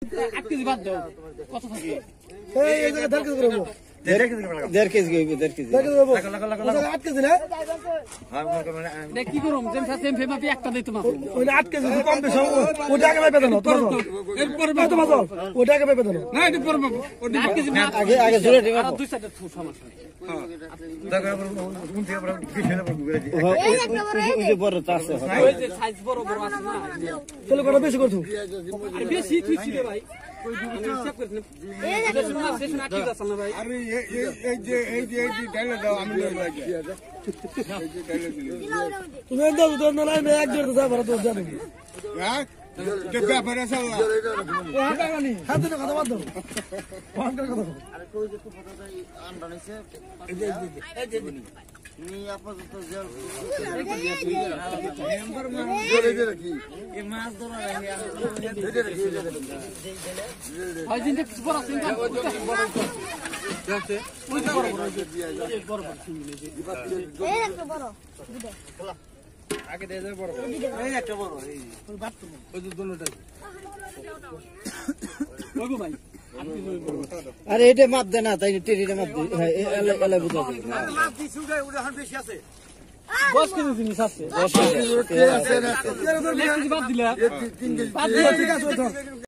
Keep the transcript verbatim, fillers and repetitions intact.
আট কেজি বাদ দাও কত থাকে এই এই জায়গা দেড় কেজি করবো দেড় কেজি হইবে দেড় কেজি দেড় কেজি করবো আট কেজি না দেখ কি করুম যেম সাথে সেম ফেমাপি একটা দিই তোমাকে ওই আট কেজি কম বেশি ওটা আগে পেতে না তোমার এরপর তোমার ওটা আগে পেতে না না এটা পড়ব আট কেজি না আগে আগে জোরে দিবা দুই সাইডে সমস্যা হ্যাঁ ওই যে বড় তা আছে ওই যে সাইজ বড় বড় আছে না তাহলে কত বেশি করছো আরে বেশি তুই ছিল ভাই ওই দুটো হিসাব করে নে এই যে না স্টেশন আটকে যাচ্ছে না ভাই আরে এই এই যে এই যে এই যে ডায়লগ দাও আমি লই যাই এই যে ডায়লগ দিলি তুমি দাও তো না না এক জোড় দাও বড় তো জানো হ্যাঁ যে ব্যাপার আছে হাতে না কথা বাদ দাও ফোন করে কথা আরে কই যে ফটোটা আনবা নিছে এই যে এই যে নি আপাতত জল মেম্বার মান জলে দে রাখি এই মাছ ধরা রাখি দে রাখি ভাই জিনটা কিছু বড় আছে না দেখতে ওই বড় বড় এই বড় বড় চিংড়ি এই একটা বড় আগে দে দে বড় এই একটা বড় এই ওই বাদ তো ওই যে দুটোটা ওই গো ভাই আরে এটা মাপ দে না তাই টেরিটা মাপ দে হ্যাঁ এলা এলা বুঝা দে মাছ দিছু রে ওটা এখন বেশি আছে দশ কেজি জিনিস আছে দশ কেজি এক কেজি বাদ দিলা তিন কেজি বাদ দিলা ঠিক আছে